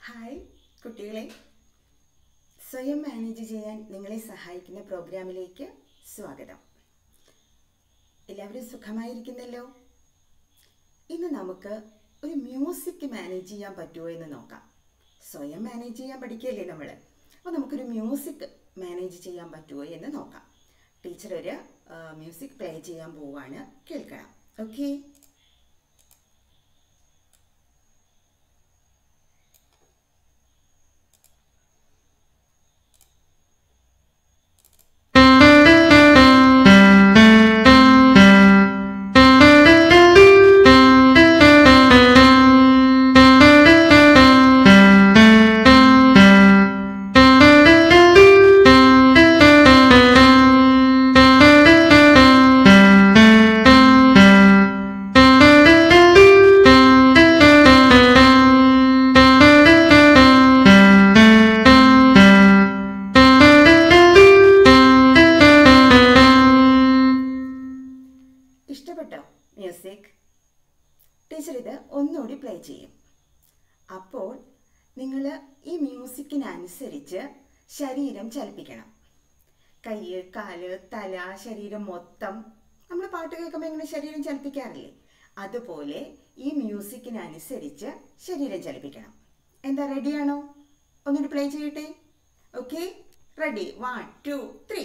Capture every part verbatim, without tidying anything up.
Hi കുട്ടികളെ, സ്വയം manage ചെയ്യാൻ നിങ്ങളെ സഹായിക്കുന്ന പ്രോഗ്രാമിലേക്ക് സ്വാഗതം. എല്ലാവരും സുഖമായിരിക്കുന്നല്ലോ. ഇന്ന് നമുക്ക് ഒരു മ്യൂസിക് മാനേജ് ചെയ്യാൻ പറ്റുമോ എന്ന് നോക്കാം. സ്വയം മാനേജ് ചെയ്യാൻ പഠിക്കുകയല്ലേ നമ്മൾ. അപ്പോൾ നമുക്കൊരു മ്യൂസിക് മാനേജ് ചെയ്യാൻ പറ്റുമോ എന്ന് നോക്കാം. ടീച്ചർ ഒരു മ്യൂസിക് പ്ലേ ചെയ്യാൻ പോവുകയാണ്, കേൾക്കണം. ഓക്കെ. ഇഷ്ടപ്പെട്ടോ മ്യൂസിക്? ടീച്ചർ ഇത് ഒന്നുകൂടി പ്ലേ ചെയ്യും. അപ്പോൾ നിങ്ങൾ ഈ മ്യൂസിക്കിനനുസരിച്ച് ശരീരം ചലിപ്പിക്കണം. കൈ, കാല്, തല, ശരീരം മൊത്തം. നമ്മൾ പാട്ട് കേൾക്കുമ്പോൾ എങ്ങനെ ശരീരം ചലിപ്പിക്കാറില്ലേ, അതുപോലെ ഈ മ്യൂസിക്കിനനുസരിച്ച് ശരീരം ചലിപ്പിക്കണം. എന്താ, റെഡിയാണോ? ഒന്നുകൂടി പ്ലേ ചെയ്യട്ടെ. Okay, ready? One two three.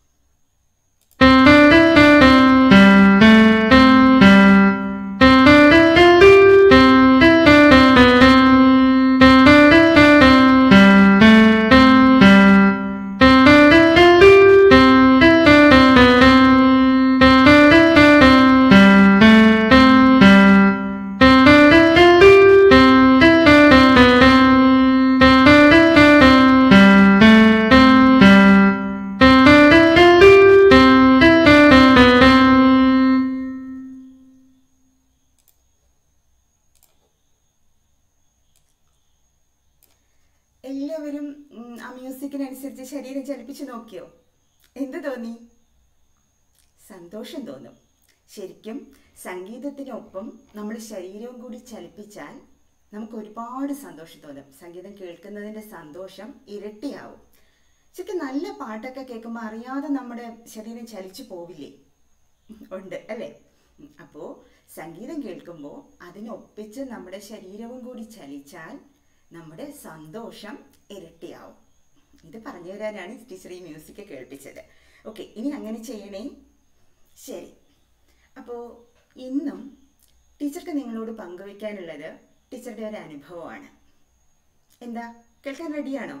എല്ലാവരും ആ മ്യൂസിക്കിനനുസരിച്ച് ശരീരം ചലിപ്പിച്ച് നോക്കിയോ? എന്ത് തോന്നി? സന്തോഷം തോന്നും. ശരിക്കും സംഗീതത്തിനൊപ്പം നമ്മൾ ശരീരവും കൂടി ചലിപ്പിച്ചാൽ നമുക്ക് ഒരുപാട് സന്തോഷം തോന്നും. സംഗീതം കേൾക്കുന്നതിൻ്റെ സന്തോഷം ഇരട്ടിയാവും. ശരിക്കും നല്ല പാട്ടൊക്കെ കേൾക്കുമ്പോൾ അറിയാതെ നമ്മുടെ ശരീരം ചലിച്ചു പോവില്ലേ? ഉണ്ട് അല്ലേ? അപ്പോൾ സംഗീതം കേൾക്കുമ്പോൾ അതിനൊപ്പിച്ച് നമ്മുടെ ശരീരവും കൂടി ചലിച്ചാൽ നമ്മുടെ സന്തോഷം ഇരട്ടിയാവും. ഇത് പറഞ്ഞു തരാനാണ് ടീച്ചർ ഈ മ്യൂസിക് കേൾപ്പിച്ചത്. ഓക്കെ, ഇനി അങ്ങനെ ചെയ്യണേ. ശരി. അപ്പോൾ ഇന്നും ടീച്ചർക്ക് നിങ്ങളോട് പങ്കുവയ്ക്കാനുള്ളത് ടീച്ചറുടെ ഒരു അനുഭവമാണ്. എന്താ, കേൾക്കാൻ റെഡിയാണോ?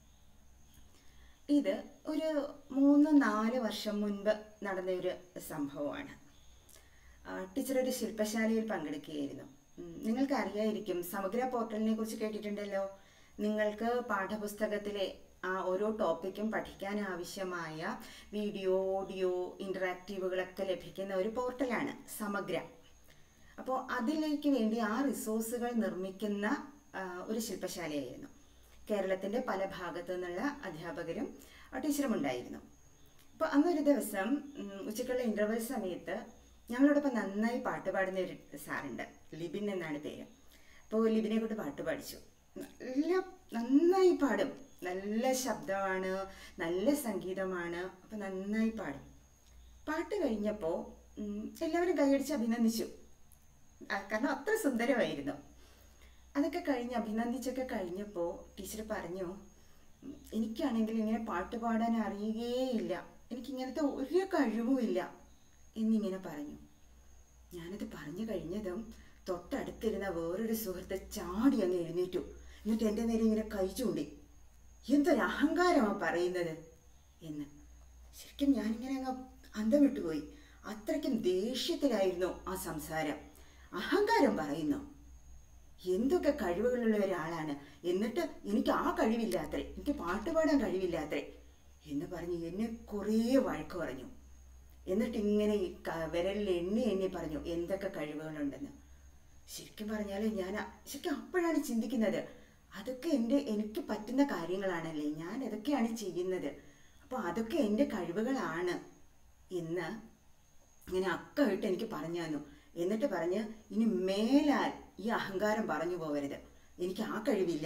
ഇത് ഒരു മൂന്ന് നാല് വർഷം മുൻപ് നടന്ന ഒരു സംഭവമാണ്. ടീച്ചർ ഒരു ശില്പശാലയിൽ പങ്കെടുക്കുകയായിരുന്നു. നിങ്ങൾക്ക് അറിയായിരിക്കും, സമഗ്ര പോർട്ടലിനെ കുറിച്ച് കേട്ടിട്ടുണ്ടല്ലോ. നിങ്ങൾക്ക് പാഠപുസ്തകത്തിലെ ആ ഓരോ ടോപ്പിക്കും പഠിക്കാൻ ആവശ്യമായ വീഡിയോ, ഓഡിയോ, ഇൻറ്ററാക്റ്റീവുകളൊക്കെ ലഭിക്കുന്ന ഒരു പോർട്ടലാണ് സമഗ്ര. അപ്പോൾ അതിലേക്ക് വേണ്ടി ആ റിസോഴ്സുകൾ നിർമ്മിക്കുന്ന ഒരു ശില്പശാലയായിരുന്നു. കേരളത്തിൻ്റെ പല ഭാഗത്തു നിന്നുള്ള അധ്യാപകരും ടീച്ചറും ഉണ്ടായിരുന്നു. അപ്പോൾ അന്നൊരു ദിവസം ഉച്ചയ്ക്കുള്ള ഇൻ്റർവെൽ സമയത്ത് ഞങ്ങളോടൊപ്പം നന്നായി പാട്ട് പാടുന്ന ഒരു സാറുണ്ട്, ലിബിൻ എന്നാണ് പേര്. അപ്പോൾ ലിബിനെ കൊണ്ട് പാട്ട് പാടിച്ചു. നല്ല നന്നായി പാടും, നല്ല ശബ്ദമാണ്, നല്ല സംഗീതമാണ്. അപ്പോൾ നന്നായി പാടും. പാട്ട് കഴിഞ്ഞപ്പോൾ എല്ലാവരും കൈയടിച്ച് അഭിനന്ദിച്ചു, കാരണം അത്ര സുന്ദരമായിരുന്നു. അതൊക്കെ കഴിഞ്ഞ് അഭിനന്ദിച്ചൊക്കെ കഴിഞ്ഞപ്പോൾ ടീച്ചർ പറഞ്ഞു, എനിക്കാണെങ്കിൽ ഇങ്ങനെ പാട്ട് പാടാൻ അറിയുകയേയില്ല, എനിക്കിങ്ങനത്തെ ഒരു കഴിവുമില്ല എന്നിങ്ങനെ പറഞ്ഞു. ഞാനത് പറഞ്ഞു കഴിഞ്ഞതും തൊട്ടടുത്തിരുന്ന വേറൊരു സുഹൃത്ത് ചാടി അങ്ങ് എഴുന്നേറ്റു. എന്നിട്ട് എൻ്റെ നേരെ ഇങ്ങനെ കൈ ചൂണ്ടി, എന്തൊരു അഹങ്കാരമാണ് പറയുന്നത് എന്ന്. ശരിക്കും ഞാനിങ്ങനെ അങ്ങ് അന്തം വിട്ടുപോയി. അത്രയ്ക്കും ദേഷ്യത്തിലായിരുന്നു ആ സംസാരം. അഹങ്കാരം പറയുന്നു, എന്തൊക്കെ കഴിവുകളുള്ള ഒരാളാണ്, എന്നിട്ട് എനിക്ക് ആ കഴിവില്ലാത്രേ, എനിക്ക് പാട്ട് പാടാൻ കഴിവില്ലാത്രേ എന്ന് പറഞ്ഞ് എന്നെ കുറേ വഴക്ക് പറഞ്ഞു. എന്നിട്ട് ഇങ്ങനെ ഈ വിരലിൽ എണ്ണി എണ്ണി പറഞ്ഞു എന്തൊക്കെ കഴിവുകളുണ്ടെന്ന്. ശരിക്കും പറഞ്ഞാൽ ഞാൻ ശരിക്കും അപ്പോഴാണ് ചിന്തിക്കുന്നത്, അതൊക്കെ എൻ്റെ എനിക്ക് പറ്റുന്ന കാര്യങ്ങളാണല്ലേ, ഞാൻ അതൊക്കെയാണ് ചെയ്യുന്നത്, അപ്പോൾ അതൊക്കെ എൻ്റെ കഴിവുകളാണ് എന്ന് ഇങ്ങനെ അക്കമിട്ട് എനിക്ക് പറഞ്ഞു തന്നു. എന്നിട്ട് പറഞ്ഞ് ഇനി മേലാൽ ഈ അഹങ്കാരം പറഞ്ഞു പോകരുത്, എനിക്ക് ആ കഴിവില്ല,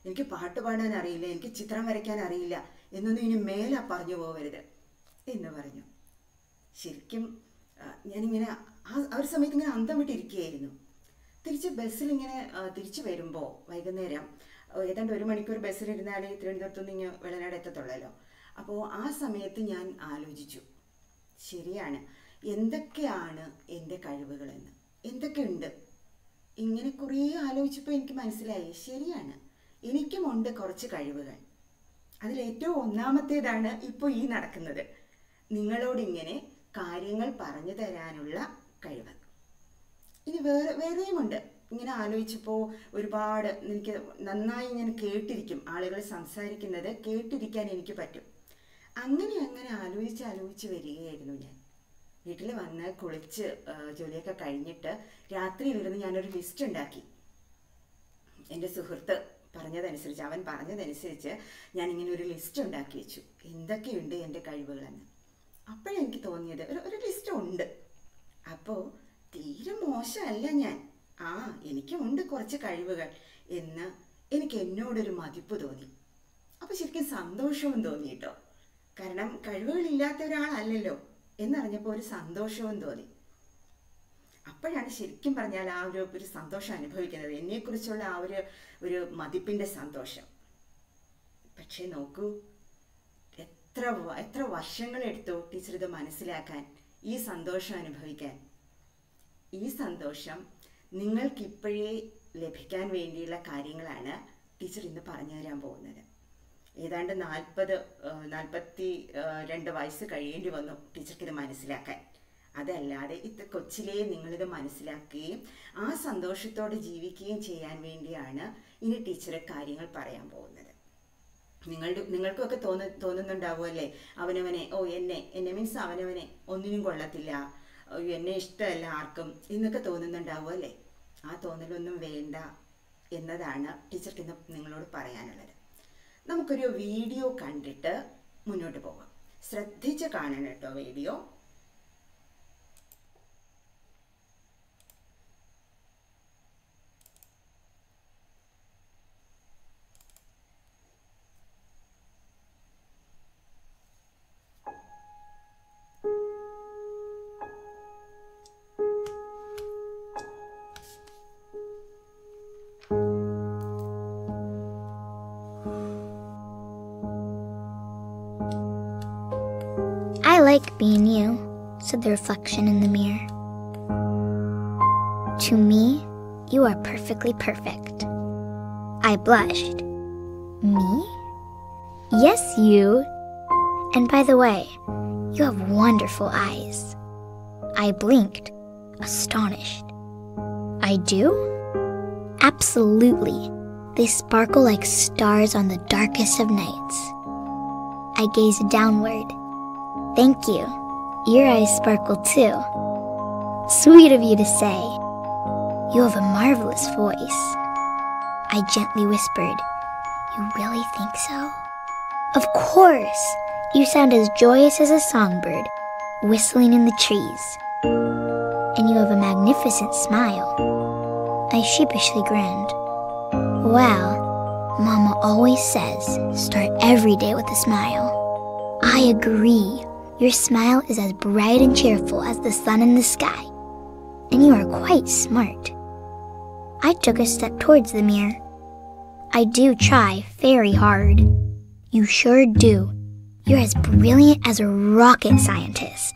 എനിക്ക് പാട്ട് പാടാൻ അറിയില്ല, എനിക്ക് ചിത്രം വരയ്ക്കാൻ അറിയില്ല എന്നൊന്നും ഇനി മേലെ പറഞ്ഞു പോകരുത് എന്ന് പറഞ്ഞു. ശരിക്കും ഞാനിങ്ങനെ ആ ഒരു സമയത്ത് ഇങ്ങനെ അന്തം വിട്ടിരിക്കുകയായിരുന്നു. തിരിച്ച് ബസ്സിൽ ഇങ്ങനെ തിരിച്ചു വരുമ്പോൾ വൈകുന്നേരം ഏതാണ്ട് ഒരു മണിക്കൂർ ബസ്സിലിരുന്നാലേ തിരുവനന്തപുരത്തു നിന്ന് ഇങ്ങനെ വെള്ളനാട് എത്തത്തുള്ളല്ലോ. അപ്പോൾ ആ സമയത്ത് ഞാൻ ആലോചിച്ചു, ശരിയാണ്, എന്തൊക്കെയാണ് എൻ്റെ കഴിവുകളെന്ന്, എന്തൊക്കെയുണ്ട്. ഇങ്ങനെ കുറേ ആലോചിച്ചപ്പോൾ എനിക്ക് മനസ്സിലായി, ശരിയാണ്, എനിക്കുമുണ്ട് കുറച്ച് കഴിവുകൾ. അതിലേറ്റവും ഒന്നാമത്തേതാണ് ഇപ്പോൾ ഈ നടക്കുന്നത്, നിങ്ങളോടിങ്ങനെ കാര്യങ്ങൾ പറഞ്ഞു തരാനുള്ള കഴിവ്. ഇനി വേറെ വേറെയുമുണ്ട്. ഇങ്ങനെ ആലോചിച്ചപ്പോൾ ഒരുപാട് എനിക്ക് നന്നായി ഞാൻ കേട്ടിരിക്കും, ആളുകൾ സംസാരിക്കുന്നത് കേട്ടിരിക്കാൻ എനിക്ക് പറ്റും. അങ്ങനെ അങ്ങനെ ആലോചിച്ച് ആലോചിച്ച് വരികയായിരുന്നു ഞാൻ. വീട്ടിൽ വന്ന് കുളിച്ച് ജോലിയൊക്കെ കഴിഞ്ഞിട്ട് രാത്രിയിലിരുന്ന് ഞാനൊരു ലിസ്റ്റ് ഉണ്ടാക്കി. എൻ്റെ സുഹൃത്ത് പറഞ്ഞതനുസരിച്ച് അവൻ പറഞ്ഞതനുസരിച്ച് ഞാനിങ്ങനെ ഒരു ലിസ്റ്റ് ഉണ്ടാക്കി വെച്ചു, എന്തൊക്കെയുണ്ട് എൻ്റെ കഴിവുകളെന്ന്. അപ്പോഴെനിക്ക് തോന്നിയത് ഒരു ഒരു ലിസ്റ്റ് ഉണ്ട്. അപ്പോൾ തീരെ മോശമല്ല ഞാൻ, ആ എനിക്കുമുണ്ട് കുറച്ച് കഴിവുകൾ എന്ന് എനിക്ക് എന്നോടൊരു മതിപ്പ് തോന്നി. അപ്പോൾ ശരിക്കും സന്തോഷവും തോന്നി കേട്ടോ. കാരണം കഴിവുകളില്ലാത്ത ഒരാളല്ലല്ലോ എന്നറിഞ്ഞപ്പോൾ ഒരു സന്തോഷവും തോന്നി. അപ്പോഴാണ് ശരിക്കും പറഞ്ഞാൽ ആ ഒരു ഒരു സന്തോഷം അനുഭവിക്കുന്നത്, എന്നെക്കുറിച്ചുള്ള ആ ഒരു ഒരു മതിപ്പിൻ്റെ സന്തോഷം. പക്ഷേ നോക്കൂ, എത്ര എത്ര വർഷങ്ങളെടുത്തു ടീച്ചർ ഇത് മനസ്സിലാക്കാൻ, ഈ സന്തോഷം അനുഭവിക്കാൻ. ഈ സന്തോഷം നിങ്ങൾക്കിപ്പോഴേ ലഭിക്കാൻ വേണ്ടിയുള്ള കാര്യങ്ങളാണ് ടീച്ചർ ഇന്ന് പറഞ്ഞു തരാൻ പോകുന്നത്. ഏതാണ്ട് നാൽപ്പത് നാൽപ്പത്തി രണ്ട് വയസ്സ് കഴിയേണ്ടി വന്നു ടീച്ചർക്ക് ഇത് മനസ്സിലാക്കാൻ. അതല്ലാതെ ഇത് കൊച്ചിലേ നിങ്ങളിത് മനസ്സിലാക്കുകയും ആ സന്തോഷത്തോടെ ജീവിക്കുകയും ചെയ്യാൻ വേണ്ടിയാണ് ഇനി ടീച്ചർ കാര്യങ്ങൾ പറയാൻ പോകുന്നത്. നിങ്ങളുടെ നിങ്ങൾക്കൊക്കെ തോന്നു തോന്നുന്നുണ്ടാവുമല്ലേ അവനവനെ, ഓ എന്നെ എന്നെ മീൻസ് അവനവനെ ഒന്നിനും കൊള്ളത്തില്ല, എന്നെ ഇഷ്ടമല്ല ആർക്കും എന്നൊക്കെ തോന്നുന്നുണ്ടാവുമല്ലേ. ആ തോന്നലൊന്നും വേണ്ട എന്നതാണ് ടീച്ചർക്ക് ഇന്ന് നിങ്ങളോട് പറയാനുള്ളത്. നമുക്കൊരു വീഡിയോ കണ്ടിട്ട് മുന്നോട്ട് പോകാം. ശ്രദ്ധിച്ച് കാണണം കേട്ടോ video. "I like being you," said the reflection in the mirror. "To me, you are perfectly perfect." I blushed. "Me? Yes, you. And by the way, you have wonderful eyes." I blinked, astonished. "I do?" "Absolutely. They sparkle like stars on the darkest of nights." I gazed downward. "Thank you. Your eyes sparkle too." "Sweet of you to say. You have a marvelous voice." I gently whispered. "You really think so?" "Of course. You sound as joyous as a songbird, whistling in the trees. And you have a magnificent smile." I sheepishly grinned. "Well, Mama always says, start every day with a smile." I agree. Your smile is as bright and cheerful as the sun in the sky. And you are quite smart. I took a step towards the mirror. "I do try very hard." "You sure do. You're as brilliant as a rocket scientist."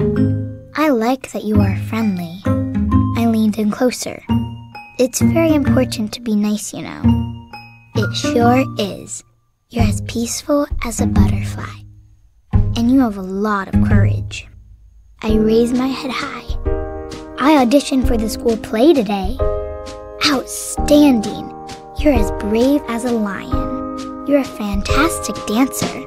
"I like that you are friendly." I leaned in closer. "It's very important to be nice, you know." "It sure is. You're as peaceful as a butterfly. And you have a lot of courage." I raised my head high. "I auditioned for the school play today." "Outstanding. You're as brave as a lion. You're a fantastic dancer."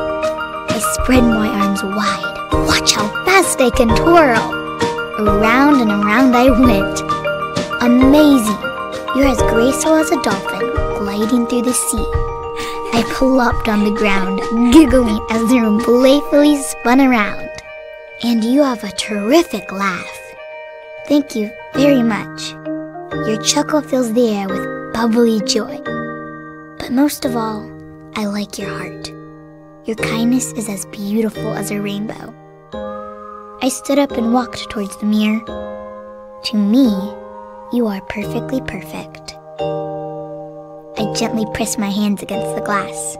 I spread my arms wide. Watch how fast I can twirl. Around and around I went. Amazing. You're as graceful as a dolphin gliding through the sea. I plopped on the ground, giggling as the room playfully spun around. "And you have a terrific laugh." "Thank you very much." Your chuckle fills the air with bubbly joy. But most of all, I like your heart. Your kindness is as beautiful as a rainbow. I stood up and walked towards the mirror. To me, you are perfectly perfect. I gently pressed my hands against the glass.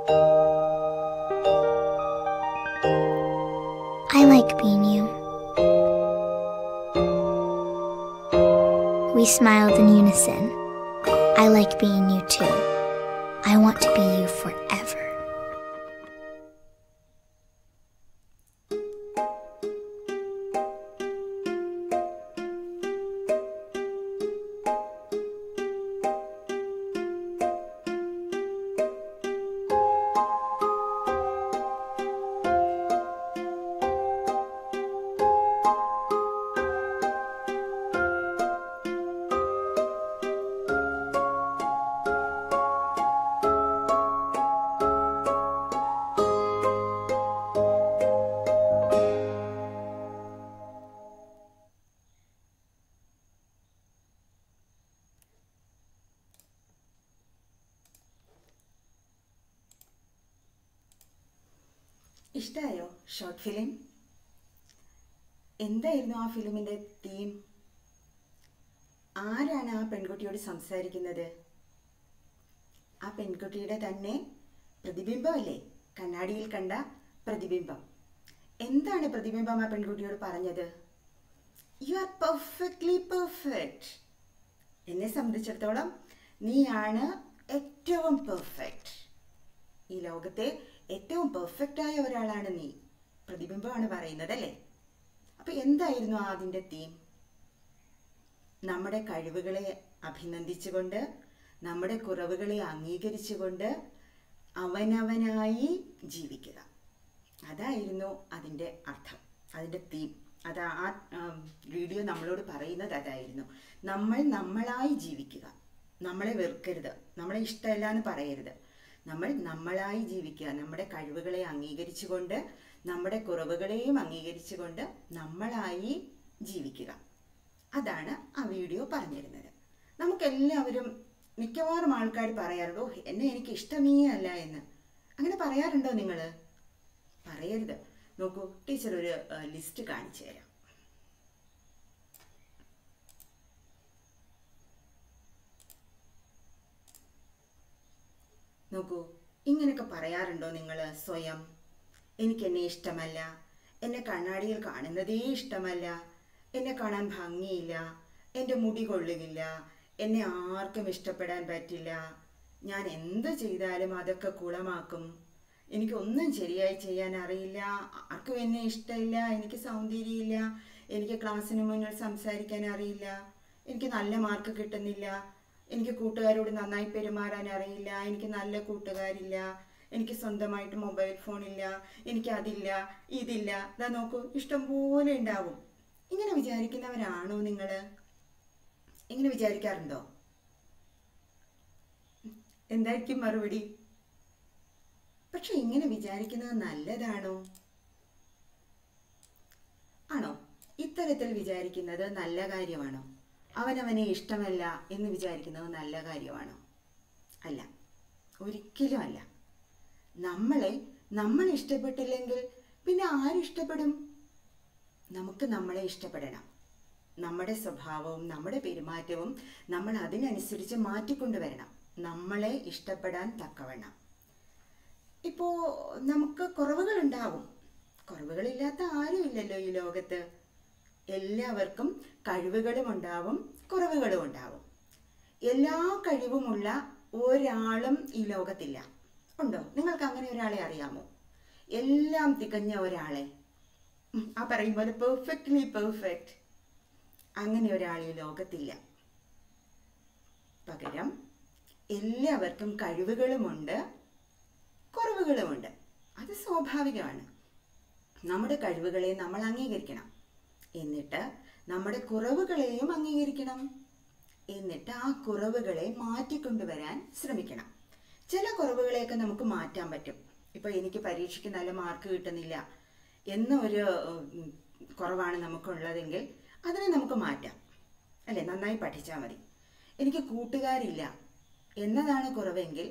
I like being you. We smiled in unison. I like being you too. I want to be you forever. ഇഷ്ടമായോ short film? എന്തായിരുന്നു ആ ഫിലിമിൻ്റെ theme? ആരാണ് ആ പെൺകുട്ടിയോട് സംസാരിക്കുന്നത്? ആ പെൺകുട്ടിയുടെ തന്നെ പ്രതിബിംബമല്ലേ? കണ്ണാടിയിൽ കണ്ട പ്രതിബിംബം. എന്താണ് പ്രതിബിംബം ആ പെൺകുട്ടിയോട് പറഞ്ഞത്? You are perfectly perfect. എന്നെ സംബന്ധിച്ചിടത്തോളം നീയാണ് ഏറ്റവും പെർഫെക്റ്റ്. ഈ ലോകത്തെ ഏറ്റവും പെർഫെക്റ്റായ ഒരാളാണ് നീ. പ്രതിബിംബമാണ് പറയുന്നത് അല്ലേ? അപ്പൊ എന്തായിരുന്നു അതിൻ്റെ തീം? നമ്മുടെ കഴിവുകളെ അഭിനന്ദിച്ചുകൊണ്ട്, നമ്മുടെ കുറവുകളെ അംഗീകരിച്ചുകൊണ്ട് അവനവനായി ജീവിക്കുക. അതായിരുന്നു അതിൻ്റെ അർത്ഥം, അതിൻ്റെ തീം. അത് ആ വീഡിയോ നമ്മളോട് പറയുന്നത് അതായിരുന്നു. നമ്മൾ നമ്മളായി ജീവിക്കുക. നമ്മളെ വെറുക്കരുത്, നമ്മളെ ഇഷ്ടമല്ല എന്ന് പറയരുത്. നമ്മൾ നമ്മളായി ജീവിക്കുക. നമ്മുടെ കഴിവുകളെ അംഗീകരിച്ചുകൊണ്ട്, നമ്മുടെ കുറവുകളെയും അംഗീകരിച്ചുകൊണ്ട് നമ്മളായി ജീവിക്കുക. അതാണ് ആ വീഡിയോ പറഞ്ഞിരുന്നത്. നമുക്കെല്ലാവരും, മിക്കവാറും ആൾക്കാർ പറയാറുണ്ടോ എന്നെ എനിക്ക് ഇഷ്ടമേ അല്ല എന്ന്. അങ്ങനെ പറയാറുണ്ടോ നിങ്ങൾ? പറയരുത്. നോക്കൂ, ടീച്ചർ ഒരു ലിസ്റ്റ് കാണിച്ചു തരാം. നോക്കൂ, ഇങ്ങനെയൊക്കെ പറയാറുണ്ടോ നിങ്ങൾ സ്വയം? എനിക്ക് എന്നെ ഇഷ്ടമല്ല, എന്നെ കണ്ണാടിയിൽ കാണുന്നതേ ഇഷ്ടമല്ല, എന്നെ കാണാൻ ഭംഗിയില്ല, എൻ്റെ മുടി കൊള്ളുകില്ല, എന്നെ ആർക്കും ഇഷ്ടപ്പെടാൻ പറ്റില്ല, ഞാൻ എന്ത് ചെയ്താലും അതൊക്കെ കുളമാക്കും, എനിക്കൊന്നും ശരിയായി ചെയ്യാൻ അറിയില്ല, ആർക്കും എന്നെ ഇഷ്ടമില്ല, എനിക്ക് സൗന്ദര്യമില്ല, എനിക്ക് ക്ലാസ്സിന് മുന്നിൽ സംസാരിക്കാൻ അറിയില്ല, എനിക്ക് നല്ല മാർക്ക് കിട്ടുന്നില്ല, എനിക്ക് കൂട്ടുകാരോട് നന്നായി പെരുമാറാൻ അറിയില്ല, എനിക്ക് നല്ല കൂട്ടുകാരില്ല, എനിക്ക് സ്വന്തമായിട്ട് മൊബൈൽ ഫോണില്ല, എനിക്ക് അതില്ല ഇതില്ല. ഇതാ നോക്കൂ, ഇഷ്ടം പോലെ ഉണ്ടാവും. ഇങ്ങനെ വിചാരിക്കുന്നവരാണോ നിങ്ങൾ? ഇങ്ങനെ വിചാരിക്കാറുണ്ടോ? എന്തായിരിക്കും മറുപടി? പക്ഷെ ഇങ്ങനെ വിചാരിക്കുന്നത് നല്ലതാണോ? ആണോ? ഇത്തരത്തിൽ വിചാരിക്കുന്നത് നല്ല കാര്യമാണോ? അവനവനെ ഇഷ്ടമല്ല എന്ന് വിചാരിക്കുന്നത് നല്ല കാര്യമാണോ? അല്ല, ഒരിക്കലും അല്ല. നമ്മളെ നമ്മൾ ഇഷ്ടപ്പെട്ടില്ലെങ്കിൽ പിന്നെ ആരിഷ്ടപ്പെടും? നമുക്ക് നമ്മളെ ഇഷ്ടപ്പെടണം. നമ്മുടെ സ്വഭാവവും നമ്മുടെ പെരുമാറ്റവും നമ്മൾ അതിനനുസരിച്ച് മാറ്റിക്കൊണ്ടുവരണം, നമ്മളെ ഇഷ്ടപ്പെടാൻ തക്കവണ്ണം. ഇപ്പോൾ നമുക്ക് കുറവുകളുണ്ടാവും. കുറവുകളില്ലാത്ത ആരും ഇല്ലല്ലോ ഈ ലോകത്ത്. എല്ലാവർക്കും കഴിവുകളും ഉണ്ടാവും, കുറവുകളും ഉണ്ടാവും. എല്ലാ കഴിവുമുള്ള ഒരാളും ഈ ലോകത്തില്ല. ഉണ്ടോ? നിങ്ങൾക്ക് അങ്ങനെ ഒരാളെ അറിയാമോ? എല്ലാം തികഞ്ഞ ഒരാളെ, ആ പറയും പോലെ പെർഫെക്റ്റ്ലി പെർഫെക്റ്റ്, അങ്ങനെ ഒരാൾ ഈ ലോകത്തില്ല. പകരം എല്ലാവർക്കും കഴിവുകളുമുണ്ട്, കുറവുകളുമുണ്ട്. അത് സ്വാഭാവികമാണ്. നമ്മുടെ കഴിവുകളെ നമ്മൾ അംഗീകരിക്കണം, എന്നിട്ട് നമ്മുടെ കുറവുകളെയും അംഗീകരിക്കണം, എന്നിട്ട് ആ കുറവുകളെ മാറ്റിക്കൊണ്ടുവരാൻ ശ്രമിക്കണം. ചില കുറവുകളെയൊക്കെ നമുക്ക് മാറ്റാൻ പറ്റും. ഇപ്പോൾ എനിക്ക് പരീക്ഷയ്ക്ക് നല്ല മാർക്ക് കിട്ടുന്നില്ല എന്ന ഒരു കുറവാണ് നമുക്കുള്ളതെങ്കിൽ അതിനെ നമുക്ക് മാറ്റാം, അല്ലേ? നന്നായി പഠിച്ചാൽ മതി. എനിക്ക് കൂട്ടുകാരില്ല എന്നതാണ് കുറവെങ്കിൽ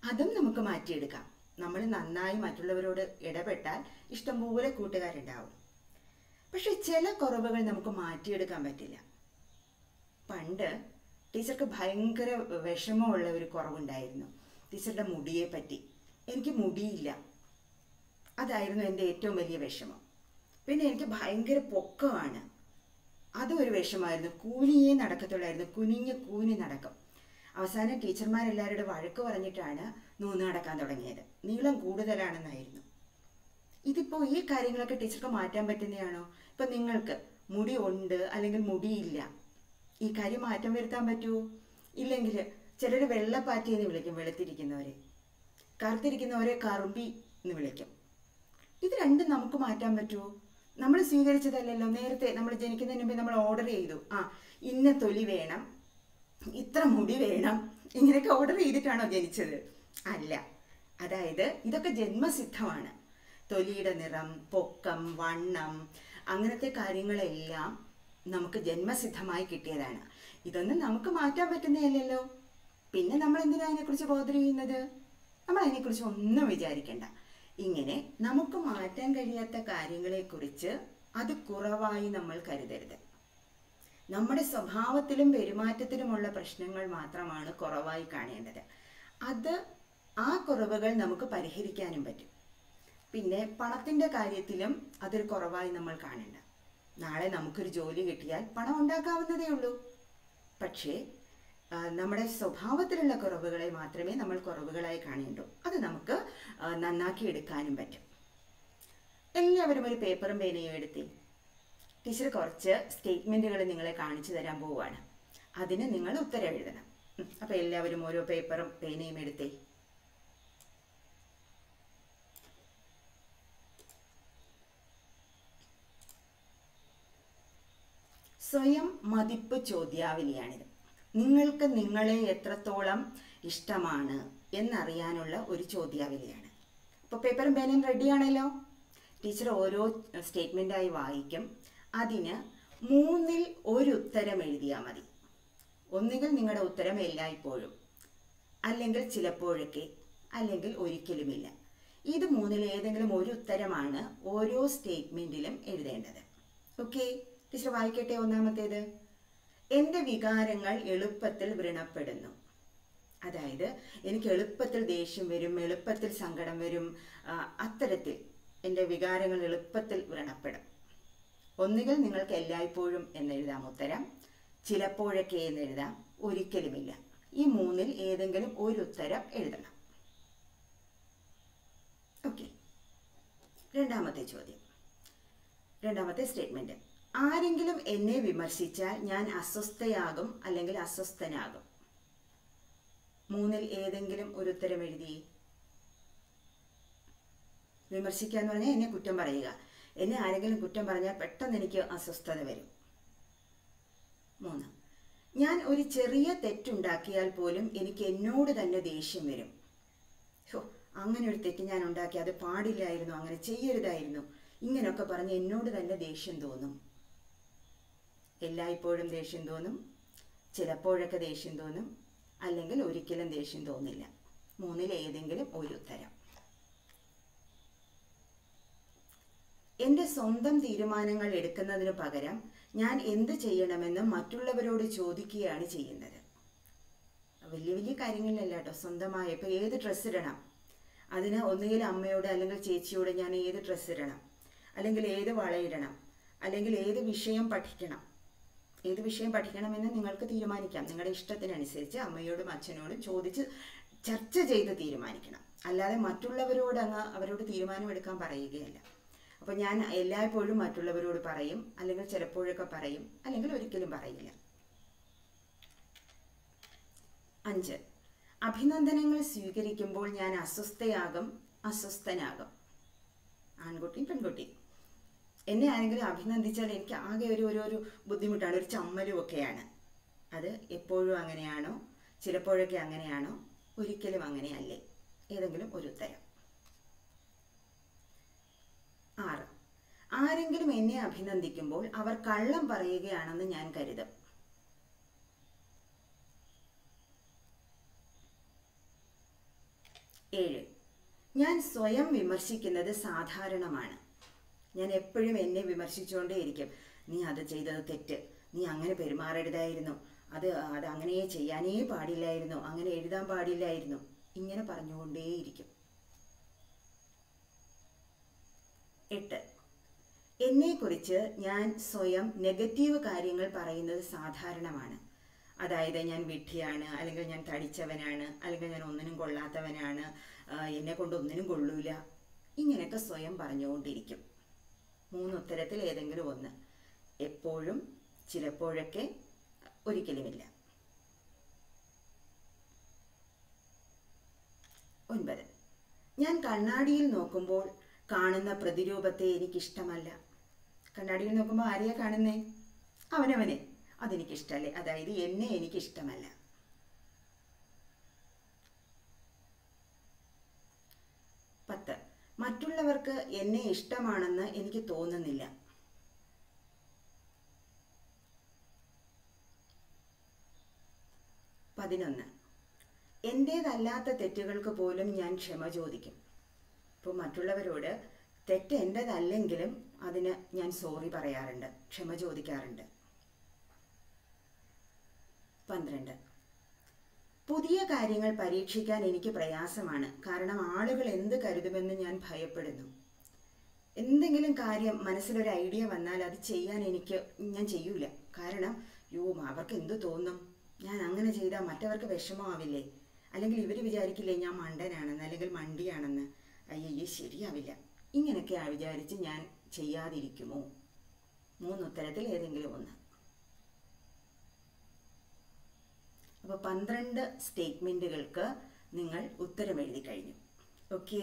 അതും നമുക്ക് മാറ്റിയെടുക്കാം. നമ്മൾ നന്നായി മറ്റുള്ളവരോട് ഇടപെട്ടാൽ ഇഷ്ടംപോലെ കൂട്ടുകാരുണ്ടാവും. പക്ഷെ ചില കുറവുകൾ നമുക്ക് മാറ്റിയെടുക്കാൻ പറ്റില്ല. പണ്ട് ടീച്ചർക്ക് ഭയങ്കര വിഷമമുള്ള ഒരു കുറവുണ്ടായിരുന്നു. ടീച്ചറുടെ മുടിയെ പറ്റി. എനിക്ക് മുടിയില്ല, അതായിരുന്നു എൻ്റെ ഏറ്റവും വലിയ വിഷമം. പിന്നെ എനിക്ക് ഭയങ്കര പൊക്കമാണ്, അതും ഒരു വിഷമമായിരുന്നു. കൂനിയേ നടക്കത്തുള്ളായിരുന്നു, കുനിഞ്ഞ് കൂനി നടക്കും. അവസാനം ടീച്ചർമാരെല്ലാവരുടെ വഴക്ക് പറഞ്ഞിട്ടാണ് നൂന്ന് നടക്കാൻ തുടങ്ങിയത്. നീളം കൂടുതലാണെന്നായിരുന്നു. ഇതിപ്പോൾ ഈ കാര്യങ്ങളൊക്കെ ടീച്ചർക്ക് മാറ്റാൻ പറ്റുന്നതാണോ? ഇപ്പം നിങ്ങൾക്ക് മുടി ഉണ്ട് അല്ലെങ്കിൽ മുടിയില്ല, ഈ കാര്യം മാറ്റം വരുത്താൻ പറ്റുമോ? ഇല്ലെങ്കിൽ ചിലർ വെള്ളപ്പാറ്റി എന്ന് വിളിക്കും വെളുത്തിരിക്കുന്നവരെ, കറുത്തിരിക്കുന്നവരെ കറുമ്പി എന്ന് വിളിക്കും. ഇത് രണ്ടും നമുക്ക് മാറ്റാൻ പറ്റുമോ? നമ്മൾ സ്വീകരിച്ചതല്ലല്ലോ. നേരത്തെ നമ്മൾ ജനിക്കുന്നതിന് മുമ്പേ നമ്മൾ ഓർഡർ ചെയ്തു, ആ ഇന്ന തൊലി വേണം, ഇത്ര മുടി വേണം, ഇങ്ങനെയൊക്കെ ഓർഡർ ചെയ്തിട്ടാണോ ജനിച്ചത്? അല്ല. അതായത് ഇതൊക്കെ ജന്മസിദ്ധമാണ്. തൊലിയുടെ നിറം, പൊക്കം, വണ്ണം, അങ്ങനത്തെ കാര്യങ്ങളെല്ലാം നമുക്ക് ജന്മസിദ്ധമായി കിട്ടിയതാണ്. ഇതൊന്നും നമുക്ക് മാറ്റാൻ പറ്റുന്നതല്ലല്ലോ. പിന്നെ നമ്മൾ എന്തിനാ അതിനെക്കുറിച്ച് ബോധർ ചെയ്യുന്നത്? നമ്മൾ അതിനെക്കുറിച്ച് ഒന്നും വിചാരിക്കേണ്ട. ഇങ്ങനെ നമുക്ക് മാറ്റാൻ കഴിയാത്ത കാര്യങ്ങളെക്കുറിച്ച് അത് കുറവായി നമ്മൾ കരുതരുത്. നമ്മുടെ സ്വഭാവത്തിലും പെരുമാറ്റത്തിലുമുള്ള പ്രശ്നങ്ങൾ മാത്രമാണ് കുറവായി കാണേണ്ടത്. അത് ആ കുറവുകൾ നമുക്ക് പരിഹരിക്കാനും പറ്റും. പിന്നെ പണത്തിൻ്റെ കാര്യത്തിലും അതൊരു കുറവായി നമ്മൾ കാണേണ്ട. നാളെ നമുക്കൊരു ജോലി കിട്ടിയാൽ പണം ഉണ്ടാക്കാവുന്നതേ ഉള്ളൂ. പക്ഷേ നമ്മുടെ സ്വഭാവത്തിലുള്ള കുറവുകളെ മാത്രമേ നമ്മൾ കുറവുകളായി കാണേണ്ടൂ. അത് നമുക്ക് നന്നാക്കി എടുക്കാനും പറ്റും. എല്ലാവരും ഒരു പേപ്പറും പേനയും എടുത്തേ. ടീച്ചർ കുറച്ച് സ്റ്റേറ്റ്മെൻറ്റുകൾ നിങ്ങളെ കാണിച്ചു തരാൻ പോവുകയാണ്. അതിന് നിങ്ങൾ ഉത്തരം എഴുതണം. അപ്പോൾ എല്ലാവരും ഓരോ പേപ്പറും പേനയും എടുത്തേ. സ്വയം മതിപ്പ് ചോദ്യാവലിയാണിത്. നിങ്ങൾക്ക് നിങ്ങളെ എത്രത്തോളം ഇഷ്ടമാണ് എന്നറിയാനുള്ള ഒരു ചോദ്യാവലിയാണ്. അപ്പോൾ പേപ്പറും പേനയും റെഡിയാണല്ലോ. ടീച്ചർ ഓരോ സ്റ്റേറ്റ്മെൻറ്റായി വായിക്കും. അതിന് മൂന്നിൽ ഒരു ഉത്തരം എഴുതിയാൽ മതി. ഒന്നുകിൽ നിങ്ങളുടെ ഉത്തരം എല്ലായ്പ്പോഴും, അല്ലെങ്കിൽ ചിലപ്പോഴൊക്കെ, അല്ലെങ്കിൽ ഒരിക്കലുമില്ല. ഇത് മൂന്നിൽ ഏതെങ്കിലും ഒരു ഉത്തരമാണ് ഓരോ സ്റ്റേറ്റ്മെൻറ്റിലും എഴുതേണ്ടത്. ഓക്കെ, ടീച്ചർ വായിക്കട്ടെ. ഒന്നാമത്തേത്, എൻ്റെ വികാരങ്ങൾ എളുപ്പത്തിൽ വ്രണപ്പെടുന്നു. അതായത് എനിക്ക് എളുപ്പത്തിൽ ദേഷ്യം വരും, എളുപ്പത്തിൽ സങ്കടം വരും, അത്തരത്തിൽ എൻ്റെ വികാരങ്ങൾ എളുപ്പത്തിൽ വ്രണപ്പെടും. ഒന്നുകിൽ നിങ്ങൾക്ക് എല്ലായ്പ്പോഴും എന്നെഴുതാം ഉത്തരം, ചിലപ്പോഴൊക്കെ എന്നെഴുതാം, ഒരിക്കലുമില്ല. ഈ മൂന്നിൽ ഏതെങ്കിലും ഒരു ഉത്തരം എഴുതണം. ഓക്കെ, രണ്ടാമത്തെ ചോദ്യം, രണ്ടാമത്തെ സ്റ്റേറ്റ്മെൻറ്റ്. ആരെങ്കിലും എന്നെ വിമർശിച്ചാൽ ഞാൻ അസ്വസ്ഥയാകും അല്ലെങ്കിൽ അസ്വസ്ഥനാകും. മൂന്നിൽ ഏതെങ്കിലും ഒരു ഉത്തരം എഴുതി. വിമർശിക്കുക എന്ന് പറഞ്ഞാൽ എന്നെ കുറ്റം പറയുക. എന്നെ ആരെങ്കിലും കുറ്റം പറഞ്ഞാൽ പെട്ടെന്ന് എനിക്ക് അസ്വസ്ഥത വരും. മൂന്ന്, ഞാൻ ഒരു ചെറിയ തെറ്റുണ്ടാക്കിയാൽ പോലും എനിക്ക് എന്നോട് തന്നെ ദേഷ്യം വരും. ഹോ, അങ്ങനെ ഒരു തെറ്റ് ഞാൻ ഉണ്ടാക്കി, അത് പാടില്ലായിരുന്നു, അങ്ങനെ ചെയ്യരുതായിരുന്നു, ഇങ്ങനെയൊക്കെ പറഞ്ഞ് എന്നോട് തന്നെ ദേഷ്യം തോന്നും. എല്ലായ്പ്പോഴും ദേഷ്യം തോന്നും, ചിലപ്പോഴൊക്കെ ദേഷ്യം തോന്നും, അല്ലെങ്കിൽ ഒരിക്കലും ദേഷ്യം തോന്നില്ല. മൂന്നിൽ ഏതെങ്കിലും ഒരു ഉത്തരം. എൻ്റെ സ്വന്തം തീരുമാനങ്ങൾ എടുക്കുന്നതിന് പകരം ഞാൻ എന്ത് ചെയ്യണമെന്ന് മറ്റുള്ളവരോട് ചോദിക്കുകയാണ് ചെയ്യുന്നത്. വലിയ വലിയ കാര്യങ്ങളിലല്ല കേട്ടോ, സ്വന്തമായ. ഇപ്പോൾ ഏത് ഡ്രസ്സ് ഇടണം, അതിന് ഒന്നുകിൽ അമ്മയോട് അല്ലെങ്കിൽ ചേച്ചിയോട് ഞാൻ ഏത് ഡ്രസ്സ് ഇടണം, അല്ലെങ്കിൽ ഏത് വളയിടണം, അല്ലെങ്കിൽ ഏത് വിഷയം പഠിക്കണം, ഏത് വിഷയം പഠിക്കണമെന്ന് നിങ്ങൾക്ക് തീരുമാനിക്കാം. നിങ്ങളുടെ ഇഷ്ടത്തിനനുസരിച്ച് അമ്മയോടും അച്ഛനോടും ചോദിച്ച് ചർച്ച ചെയ്ത് തീരുമാനിക്കണം. അല്ലാതെ മറ്റുള്ളവരോട് അങ്ങ് അവരോട് തീരുമാനമെടുക്കാൻ പറയുകയല്ല. അപ്പോൾ ഞാൻ എല്ലായ്പ്പോഴും മറ്റുള്ളവരോട് പറയും, അല്ലെങ്കിൽ ചിലപ്പോഴൊക്കെ പറയും, അല്ലെങ്കിൽ ഒരിക്കലും പറയില്ല. അഞ്ച്, അഭിനന്ദനങ്ങൾ സ്വീകരിക്കുമ്പോൾ ഞാൻ അസ്വസ്ഥയാകും അസ്വസ്ഥനാകും. ആൺകുട്ടിയും പെൺകുട്ടിയും. എന്നെ ആരെങ്കിലും അഭിനന്ദിച്ചാൽ എനിക്ക് ആകെ ഒരു ഒരു ഒരു ബുദ്ധിമുട്ടാണ്, ഒരു ചമ്മലും ഒക്കെയാണ്. അത് എപ്പോഴും അങ്ങനെയാണോ, ചിലപ്പോഴൊക്കെ അങ്ങനെയാണോ, ഒരിക്കലും അങ്ങനെയല്ലേ? ഏതെങ്കിലും ഒരു ഉത്തരം. ആറ്, ആരെങ്കിലും എന്നെ അഭിനന്ദിക്കുമ്പോൾ അവർ കള്ളം പറയുകയാണെന്ന് ഞാൻ കരുതും. ഏഴ്, ഞാൻ സ്വയം വിമർശിക്കുന്നത് സാധാരണമാണ്. ഞാൻ എപ്പോഴും എന്നെ വിമർശിച്ചുകൊണ്ടേയിരിക്കും. നീ അത് ചെയ്തത് തെറ്റ്, നീ അങ്ങനെ പെരുമാറരുതായിരുന്നു, അത് അത് അങ്ങനെ ചെയ്യാനേ പാടില്ലായിരുന്നു, അങ്ങനെ എഴുതാൻ പാടില്ലായിരുന്നു, ഇങ്ങനെ പറഞ്ഞുകൊണ്ടേയിരിക്കും. എട്ട്, എന്നെക്കുറിച്ച് ഞാൻ സ്വയം നെഗറ്റീവ് കാര്യങ്ങൾ പറയുന്നത് സാധാരണമാണ്. അതായത് ഞാൻ വിഡ്ഢിയാണ്, അല്ലെങ്കിൽ ഞാൻ തടിച്ചവനാണ്, അല്ലെങ്കിൽ ഞാൻ ഒന്നിനും കൊള്ളാത്തവനാണ്, എന്നെ കൊണ്ട് ഒന്നിനും കൊള്ളൂല, ഇങ്ങനെയൊക്കെ സ്വയം പറഞ്ഞുകൊണ്ടിരിക്കും. മൂന്നുത്തരത്തിൽ ഏതെങ്കിലും ഒന്ന്. എപ്പോഴും, ചിലപ്പോഴൊക്കെ, ഒരിക്കലുമില്ല. ഒൻപത്, ഞാൻ കണ്ണാടിയിൽ നോക്കുമ്പോൾ കാണുന്ന പ്രതിരൂപത്തെ എനിക്കിഷ്ടമല്ല. കണ്ണാടിയിൽ നോക്കുമ്പോൾ ആരെയാ കാണുന്നേ? അവനവനെ. അതെനിക്കിഷ്ടമല്ലേ, അതായത് എന്നെ എനിക്കിഷ്ടമല്ല. പത്ത്, മറ്റുള്ളവർക്ക് എന്നെ ഇഷ്ടമാണെന്ന് എനിക്ക് തോന്നുന്നില്ല. പതിനൊന്ന്, എൻ്റേതല്ലാത്ത തെറ്റുകൾക്ക് പോലും ഞാൻ ക്ഷമ ചോദിക്കും. ഇപ്പോൾ മറ്റുള്ളവരോട് തെറ്റ് എൻ്റേതല്ലെങ്കിലും അതിന് ഞാൻ സോറി പറയാറുണ്ട്, ക്ഷമ ചോദിക്കാറുണ്ട്. പന്ത്രണ്ട്, പുതിയ കാര്യങ്ങൾ പരീക്ഷിക്കാൻ എനിക്ക് പ്രയാസമാണ്. കാരണം ആളുകൾ എന്ത് കരുതുമെന്ന് ഞാൻ ഭയപ്പെടുന്നു. എന്തെങ്കിലും കാര്യം മനസ്സിലൊരു ഐഡിയ വന്നാൽ അത് ചെയ്യാൻ എനിക്ക് ഞാൻ ചെയ്യൂല. കാരണം യോ അവർക്ക് എന്ത് തോന്നും, ഞാൻ അങ്ങനെ ചെയ്താൽ മറ്റവർക്ക് വിഷമമാവില്ലേ, അല്ലെങ്കിൽ ഇവർ വിചാരിക്കില്ലേ ഞാൻ മണ്ടനാണെന്ന്, അല്ലെങ്കിൽ മണ്ടിയാണെന്ന്, അയ്യേ ശരിയാവില്ല, ഇങ്ങനെയൊക്കെ വിചാരിച്ച് ഞാൻ ചെയ്യാതിരിക്കുമോ? മൂന്നുത്തരത്തിൽ ഏതെങ്കിലും ഒന്ന്. അപ്പോൾ പന്ത്രണ്ട് സ്റ്റേറ്റ്മെൻറ്റുകൾക്ക് നിങ്ങൾ ഉത്തരം എഴുതി കഴിഞ്ഞു. ഓക്കെ,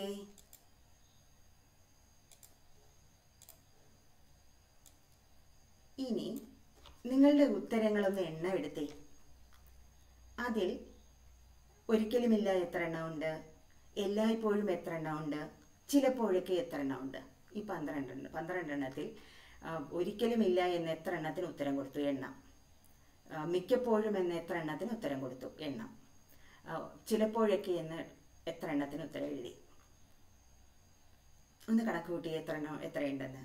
ഇനി നിങ്ങളുടെ ഉത്തരങ്ങളൊന്ന് എണ്ണം എടുത്തേ. അതിൽ ഒരിക്കലുമില്ല എത്ര എണ്ണം ഉണ്ട്, എല്ലായ്പ്പോഴും എത്ര എണ്ണം ഉണ്ട്, ചിലപ്പോഴൊക്കെ എത്ര എണ്ണം ഉണ്ട്? ഈ പന്ത്രണ്ട് പന്ത്രണ്ടെണ്ണത്തിൽ ഒരിക്കലുമില്ല എന്ന് എത്ര എണ്ണത്തിന് ഉത്തരം കൊടുത്തു? എണ്ണം. മിക്കപ്പോഴും എന്ന് എത്ര എണ്ണത്തിന് ഉത്തരം കൊടുത്തു? എണ്ണം. ചിലപ്പോഴൊക്കെ എന്ന് എത്ര എണ്ണത്തിന് ഉത്തരം എഴുതി? ഒന്ന് കണക്ക് കൂട്ടി എത്ര എണ്ണം എത്രയുണ്ടെന്ന്.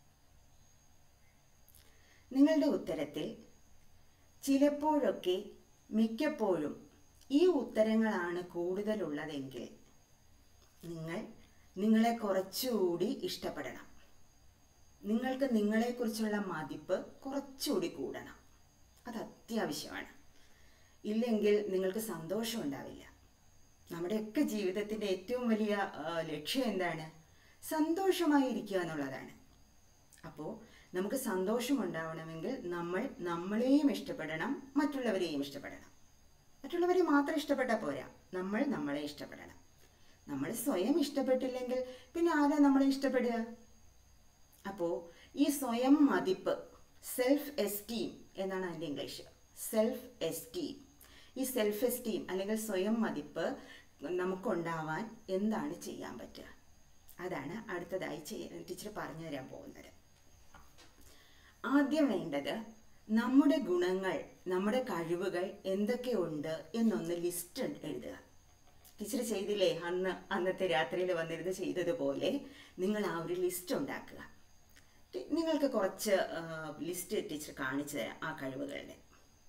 നിങ്ങളുടെ ഉത്തരത്തിൽ ചിലപ്പോഴൊക്കെ, മിക്കപ്പോഴും ഈ ഉത്തരങ്ങളാണ് കൂടുതലുള്ളതെങ്കിൽ നിങ്ങൾ നിങ്ങളെ കുറച്ചുകൂടി ഇഷ്ടപ്പെടണം. നിങ്ങൾക്ക് നിങ്ങളെക്കുറിച്ചുള്ള മതിപ്പ് കുറച്ചുകൂടി കൂടണം. അത് അത്യാവശ്യമാണ്. ഇല്ലെങ്കിൽ നിങ്ങൾക്ക് സന്തോഷം ഉണ്ടാവില്ല. നമ്മുടെയൊക്കെ ജീവിതത്തിൻ്റെ ഏറ്റവും വലിയ ലക്ഷ്യം എന്താണ്? സന്തോഷമായിരിക്കുക എന്നുള്ളതാണ്. അപ്പോൾ നമുക്ക് സന്തോഷം ഉണ്ടാവണമെങ്കിൽ നമ്മൾ നമ്മളെയും ഇഷ്ടപ്പെടണം, മറ്റുള്ളവരെയും ഇഷ്ടപ്പെടണം. മറ്റുള്ളവരെ മാത്രം ഇഷ്ടപ്പെട്ടാൽ പോരാ, നമ്മൾ നമ്മളെ ഇഷ്ടപ്പെടണം. നമ്മൾ സ്വയം ഇഷ്ടപ്പെട്ടില്ലെങ്കിൽ പിന്നെ ആരാ നമ്മളെ ഇഷ്ടപ്പെടുക? അപ്പോൾ ഈ സ്വയം മതിപ്പ്, സെൽഫ് എസ്റ്റീം എന്നാണ് അതിൻ്റെ ഇംഗ്ലീഷ്. Self esteem. ഈ സെൽഫ് എസ്റ്റീം അല്ലെങ്കിൽ സ്വയം മതിപ്പ് നമുക്കുണ്ടാവാൻ എന്താണ് ചെയ്യാൻ പറ്റുക? അതാണ് അടുത്തതായി ചെയ്യാൻ ടീച്ചർ പറഞ്ഞു തരാൻ പോകുന്നത്. ആദ്യം വേണ്ടത് നമ്മുടെ ഗുണങ്ങൾ, നമ്മുടെ കഴിവുകൾ എന്തൊക്കെയുണ്ട് എന്നൊന്ന് ലിസ്റ്റ് എഴുതുക. ടീച്ചർ ചെയ്തില്ലേ അന്ന് അന്നത്തെ രാത്രിയിൽ വന്നിരുന്ന് ചെയ്തതുപോലെ നിങ്ങൾ ആ ഒരു ലിസ്റ്റ് ഉണ്ടാക്കുക. നിങ്ങൾക്ക് കുറച്ച് ലിസ്റ്റ് ടീച്ചർ കാണിച്ചു തരാം ആ കഴിവുകളുടെ.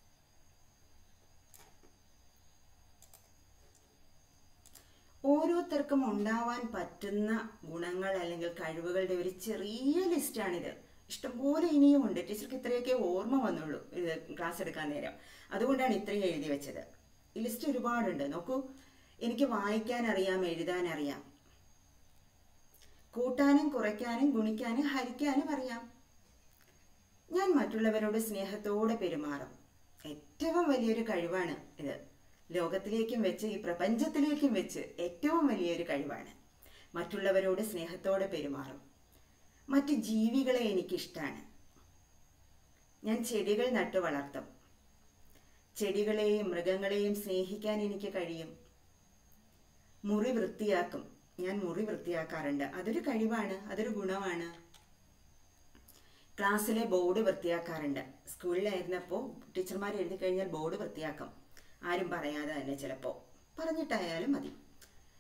ഓരോരുത്തർക്കും ഉണ്ടാവാൻ പറ്റുന്ന ഗുണങ്ങൾ അല്ലെങ്കിൽ കഴിവുകളുടെ ഒരു ചെറിയ ലിസ്റ്റാണിത്. ഇഷ്ടംപോലെ ഇനിയും ഉണ്ട്. ടീച്ചർക്ക് ഇത്രയൊക്കെ ഓർമ്മ വന്നുള്ളൂ ഇത് ക്ലാസ് എടുക്കാൻ നേരം. അതുകൊണ്ടാണ് ഇത്രയും എഴുതി വെച്ചത്. ഈ ലിസ്റ്റ് ഒരുപാടുണ്ട്. നോക്കൂ, എനിക്ക് വായിക്കാൻ അറിയാം, എഴുതാൻ അറിയാം, കൂട്ടാനും കുറയ്ക്കാനും ഗുണിക്കാനും ഹരിക്കാനും അറിയാം, ഞാൻ മറ്റുള്ളവരോട് സ്നേഹത്തോടെ പെരുമാറും. ഏറ്റവും വലിയൊരു കഴിവാണ് ഇത്. ലോകത്തിലേക്കും വെച്ച് ഈ പ്രപഞ്ചത്തിലേക്കും വെച്ച് ഏറ്റവും വലിയൊരു കഴിവാണ്. മറ്റുള്ളവരോട് സ്നേഹത്തോടെ പെരുമാറും. മറ്റ് ജീവികളെ എനിക്കിഷ്ടമാണ്. ഞാൻ ചെടികൾ നട്ടു വളർത്തും. ചെടികളെയും മൃഗങ്ങളെയും സ്നേഹിക്കാൻ എനിക്ക് കഴിയും. മുറി വൃത്തിയാക്കും. ഞാൻ മുറി വൃത്തിയാക്കാറുണ്ട്. അതൊരു കഴിവാണ്, അതൊരു ഗുണമാണ്. ക്ലാസ്സിലെ ബോർഡ് വൃത്തിയാക്കാറുണ്ട്. സ്കൂളിലായിരുന്നപ്പോൾ ടീച്ചർമാർ എഴുതി കഴിഞ്ഞാൽ ബോർഡ് വൃത്തിയാക്കും. ആരും പറയാതെ തന്നെ, ചിലപ്പോൾ പറഞ്ഞിട്ടായാലും മതി.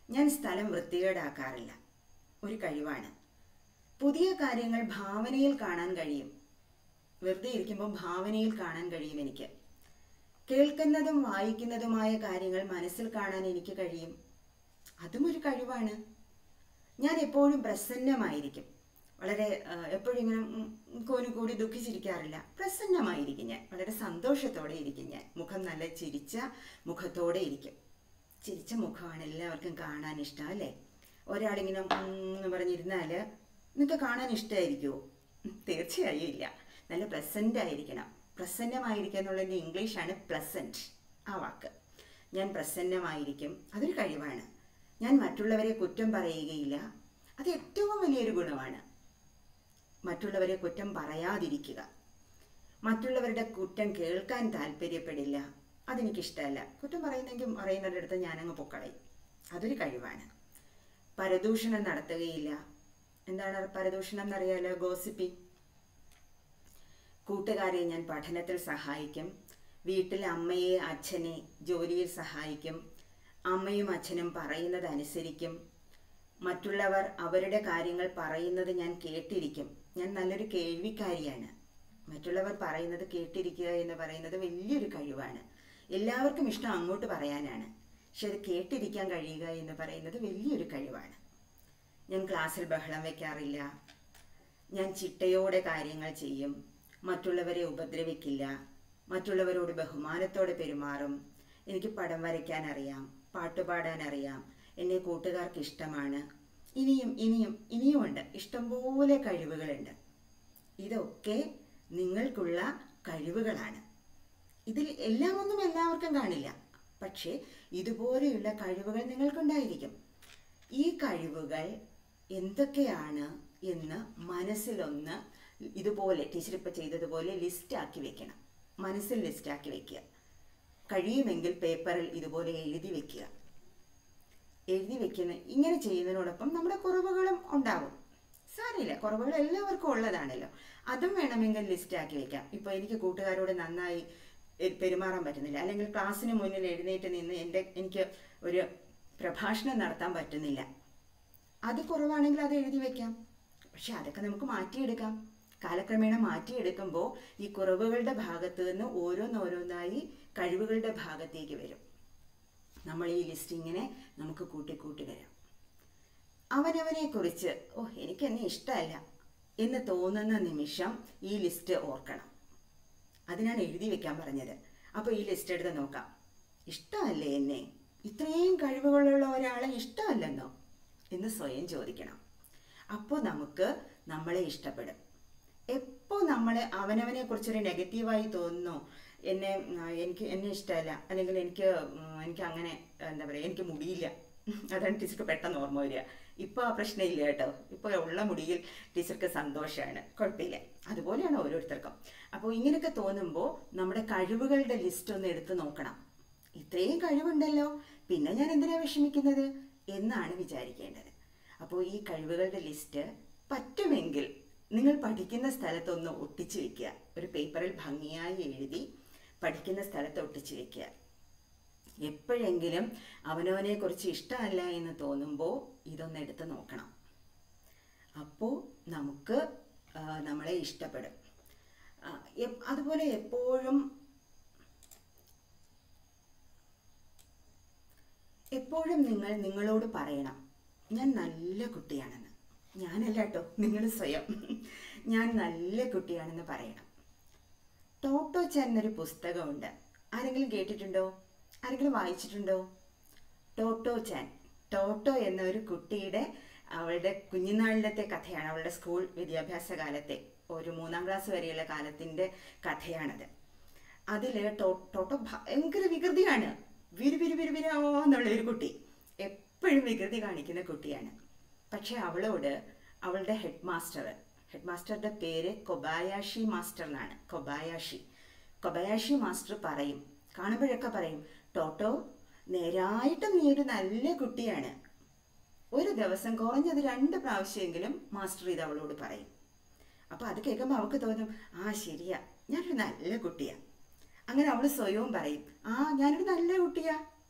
ഞാൻ സ്ഥലം വൃത്തികേടാക്കാറില്ല. ഒരു കഴിവാണ്. പുതിയ കാര്യങ്ങൾ ഭാവനയിൽ കാണാൻ കഴിയും. വെറുതെ ഇരിക്കുമ്പോൾ ഭാവനയിൽ കാണാൻ കഴിയും എനിക്ക്. കേൾക്കുന്നതും വായിക്കുന്നതുമായ കാര്യങ്ങൾ മനസ്സിൽ കാണാൻ എനിക്ക് കഴിയും. അതും ഒരു കഴിവാണ്. ഞാൻ എപ്പോഴും പ്രസന്നമായിരിക്കും. വളരെ എപ്പോഴും ഇങ്ങനെ കോനു കൂടി ദുഃഖിച്ചിരിക്കാറില്ല. പ്രസന്നമായിരിക്കും ഞാൻ. വളരെ സന്തോഷത്തോടെ ഇരിക്കും ഞാൻ. മുഖം നല്ല ചിരിച്ച മുഖത്തോടെ ഇരിക്കും. ചിരിച്ച മുഖമാണ് എല്ലാവർക്കും കാണാൻ ഇഷ്ടം അല്ലേ? ഒരാളിങ്ങനെ എന്ന് പറഞ്ഞിരുന്നാൽ നിങ്ങൾക്ക് കാണാൻ ഇഷ്ടമായിരിക്കുമോ? തീർച്ചയായും ഇല്ല. നല്ല പ്ലസൻ്റ് ആയിരിക്കണം. പ്രസന്നമായിരിക്കുക എന്നുള്ളതിൻ്റെ ഇംഗ്ലീഷാണ് പ്ലസൻറ്റ് ആ വാക്ക്. ഞാൻ പ്രസന്നമായിരിക്കും. അതൊരു കഴിവാണ്. ഞാൻ മറ്റുള്ളവരെ കുറ്റം പറയുകയില്ല. അത് ഏറ്റവും വലിയൊരു ഗുണമാണ്. മറ്റുള്ളവരെ കുറ്റം പറയാതിരിക്കുക. മറ്റുള്ളവരുടെ കുറ്റം കേൾക്കാൻ താല്പര്യപ്പെടില്ല. അതെനിക്കിഷ്ടമല്ല. കുറ്റം പറയുന്നെങ്കിൽ പറയുന്നവരുടെ അടുത്ത് ഞാനങ്ങ് പൊക്കളയും. അതൊരു കഴിവാണ്. പരദൂഷണം നടത്തുകയില്ല. എന്താണ് പരദൂഷണം എന്നറിയാലോ? ഗോസിപ്പിംഗ്. കൂട്ടുകാരെ ഞാൻ പഠനത്തിൽ സഹായിക്കും. വീട്ടിൽ അമ്മയെ അച്ഛനെ ജോലിയിൽ സഹായിക്കും. അമ്മയും അച്ഛനും പറയുന്നത് അനുസരിക്കും. മറ്റുള്ളവർ അവരുടെ കാര്യങ്ങൾ പറയുന്നത് ഞാൻ കേട്ടിരിക്കും. ഞാൻ നല്ലൊരു കേൾവിക്കാരിയാണ്. മറ്റുള്ളവർ പറയുന്നത് കേട്ടിരിക്കുക എന്ന് പറയുന്നത് വലിയൊരു കഴിവാണ്. എല്ലാവർക്കും ഇഷ്ടം അങ്ങോട്ട് പറയാനാണ്. പക്ഷെ അത് കേട്ടിരിക്കാൻ കഴിയുക എന്ന് പറയുന്നത് വലിയൊരു കഴിവാണ്. ഞാൻ ക്ലാസ്സിൽ ബഹളം വയ്ക്കാറില്ല. ഞാൻ ചിട്ടയോടെ കാര്യങ്ങൾ ചെയ്യും. മറ്റുള്ളവരെ ഉപദ്രവിക്കില്ല. മറ്റുള്ളവരോട് ബഹുമാനത്തോടെ പെരുമാറും. എനിക്ക് പടം വരയ്ക്കാൻ അറിയാം. പാട്ടുപാടാൻ അറിയാം. എന്നെ കൂട്ടുകാർക്ക് ഇഷ്ടമാണ്. ഇനിയും ഇനിയും ഇനിയുമുണ്ട്. ഇഷ്ടംപോലെ കഴിവുകളുണ്ട്. ഇതൊക്കെ നിങ്ങൾക്കുള്ള കഴിവുകളാണ്. ഇതിൽ എല്ലാം ഒന്നും എല്ലാവർക്കും കാണില്ല. പക്ഷേ ഇതുപോലെയുള്ള കഴിവുകൾ നിങ്ങൾക്കുണ്ടായിരിക്കും. ഈ കഴിവുകൾ എന്തൊക്കെയാണ് എന്ന് മനസ്സിലൊന്ന് ഇതുപോലെ ടീച്ചർ ഇപ്പം ചെയ്തതുപോലെ ലിസ്റ്റാക്കി വെക്കണം. മനസ്സിൽ ലിസ്റ്റാക്കി വെക്കുക. കഴിയുമെങ്കിൽ പേപ്പറിൽ ഇതുപോലെ എഴുതി വെക്കുക. എഴുതി വെക്കുന്ന ഇങ്ങനെ ചെയ്യുന്നതിനോടൊപ്പം നമ്മുടെ കുറവുകളും ഉണ്ടാവും. സാരമില്ല, കുറവുകൾ എല്ലാവർക്കും ഉള്ളതാണല്ലോ. അതും വേണമെങ്കിൽ ലിസ്റ്റാക്കി വെക്കാം. ഇപ്പോൾ എനിക്ക് കൂട്ടുകാരോട് നന്നായി പെരുമാറാൻ പറ്റുന്നില്ല, അല്ലെങ്കിൽ ക്ലാസ്സിന് മുന്നിൽ എഴുന്നേറ്റ് നിന്ന് എൻ്റെ എനിക്ക് ഒരു പ്രഭാഷണം നടത്താൻ പറ്റുന്നില്ല. അത് കുറവാണെങ്കിൽ അത് എഴുതി വെക്കാം. പക്ഷെ അതൊക്കെ നമുക്ക് മാറ്റിയെടുക്കാം. കാലക്രമേണ മാറ്റിയെടുക്കുമ്പോൾ ഈ കുറവുകളുടെ ഭാഗത്ത് നിന്ന് ഓരോന്നോരോന്നായി കഴിവുകളുടെ ഭാഗത്തേക്ക് വരും. നമ്മൾ ഈ ലിസ്റ്റ് ഇങ്ങനെ നമുക്ക് കൂട്ടിക്കൂട്ടി വരാം. അവനവനെ കുറിച്ച് ഓ എനിക്ക് എന്നെ ഇഷ്ടമല്ല എന്ന് തോന്നുന്ന നിമിഷം ഈ ലിസ്റ്റ് ഓർക്കണം. അതിനാണ് എഴുതി വെക്കാൻ പറഞ്ഞത്. അപ്പോൾ ഈ ലിസ്റ്റ് എടുത്ത് നോക്കാം. ഇഷ്ടമല്ലേ എന്നെ? ഇത്രയും കഴിവുകളുള്ള ഒരാളെ ഇഷ്ടമല്ലെന്നോ എന്ന് സ്വയം ചോദിക്കണം. അപ്പോൾ നമുക്ക് നമ്മളെ ഇഷ്ടപ്പെടും. എപ്പോൾ നമ്മൾ അവനവനെ കുറിച്ചൊരു നെഗറ്റീവായി തോന്നുന്നു, എന്നെ എനിക്ക് എന്നെ ഇഷ്ടമല്ല, അല്ലെങ്കിൽ എനിക്ക് എനിക്ക് അങ്ങനെ എന്താ പറയുക എനിക്ക് മുടിയില്ല, അതാണ് ടീച്ചർക്ക് പെട്ടെന്ന് ഓർമ്മ വരിക. ഇപ്പോൾ ആ പ്രശ്നമില്ല കേട്ടോ. ഇപ്പോൾ ഉള്ള മുടിയിൽ ടീച്ചർക്ക് സന്തോഷമാണ്, കുഴപ്പമില്ല. അതുപോലെയാണ് ഓരോരുത്തർക്കും. അപ്പോൾ ഇങ്ങനെയൊക്കെ തോന്നുമ്പോൾ നമ്മുടെ കഴിവുകളുടെ ലിസ്റ്റ് ഒന്ന് എടുത്ത് നോക്കണം. ഇത്രയും കഴിവുണ്ടല്ലോ, പിന്നെ ഞാൻ എന്തിനാണ് വിഷമിക്കുന്നത് എന്നാണ് വിചാരിക്കേണ്ടത്. അപ്പോൾ ഈ കഴിവുകളുടെ ലിസ്റ്റ് പറ്റുമെങ്കിൽ നിങ്ങൾ പഠിക്കുന്ന സ്ഥലത്തൊന്ന് ഒട്ടിച്ചു വെക്കുക. ഒരു പേപ്പറിൽ ഭംഗിയായി എഴുതി പഠിക്കുന്ന സ്ഥലത്ത് ഒട്ടിച്ചു വെക്കുക. എപ്പോഴെങ്കിലും അവനവനെ കുറിച്ച് ഇഷ്ടമല്ല എന്ന് തോന്നുമ്പോൾ ഇതൊന്ന് എടുത്ത് നോക്കണം. അപ്പോൾ നമുക്ക് നമ്മളെ ഇഷ്ടപ്പെടും. അതുപോലെ എപ്പോഴും എപ്പോഴും നിങ്ങൾ നിങ്ങളോട് പറയണം, ഞാൻ നല്ല കുട്ടിയാണെന്ന്. ഞാനല്ല കേട്ടോ, നിങ്ങൾ സ്വയം ഞാൻ നല്ല കുട്ടിയാണെന്ന് പറയണം. ടോട്ടോ ചാൻ എന്നൊരു പുസ്തകമുണ്ട്. ആരെങ്കിലും കേട്ടിട്ടുണ്ടോ? ആരെങ്കിലും വായിച്ചിട്ടുണ്ടോ? ടോട്ടോ ചാൻ. ടോട്ടോ എന്ന ഒരു കുട്ടിയുടെ അവളുടെ കുഞ്ഞുനാളിലത്തെ കഥയാണ്. അവളുടെ സ്കൂൾ വിദ്യാഭ്യാസ കാലത്തെ ഒരു മൂന്നാം ക്ലാസ് വരെയുള്ള കാലത്തിൻ്റെ കഥയാണത്. അതിൽ ടോ ടോട്ടോ ഭയങ്കര വികൃതിയാണ്. വിരു വിരു വിരു വിരോ എന്നുള്ളൊരു കുട്ടി, എപ്പോഴും വികൃതി കാണിക്കുന്ന കുട്ടിയാണ്. പക്ഷെ അവളോട് അവളുടെ ഹെഡ് മാസ്റ്റർ ഹെഡ് മാസ്റ്ററുടെ പേര് കൊബായാഷി മാസ്റ്റർ എന്നാണ്. കൊബായാഷി കൊബായാഷി മാസ്റ്റർ പറയും, കാണുമ്പോഴൊക്കെ പറയും, ടോട്ടോ നേരായിട്ടും നീ ഒരു നല്ല കുട്ടിയാണ്. ഒരു ദിവസം കുറഞ്ഞത് രണ്ട് പ്രാവശ്യമെങ്കിലും മാസ്റ്റർ ഇത് അവളോട് പറയും. അപ്പോൾ അത് കേൾക്കുമ്പോൾ അവൾക്ക് തോന്നും, ആ ശരിയാ, ഞാനൊരു നല്ല കുട്ടിയാ. അങ്ങനെ അവൾ സ്വയവും പറയും, ആ ഞാനൊരു നല്ല കുട്ടിയാ.